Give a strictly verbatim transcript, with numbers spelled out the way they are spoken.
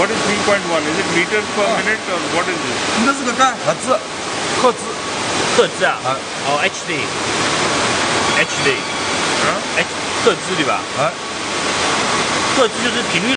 What is three point one? Is it meters per minute or what is this? 这是个干盒子，赫兹。 赫兹啊？ 啊。 哦 ，H D，H D， 啊 ，H 赫兹对吧？ 啊。 赫兹就是频率。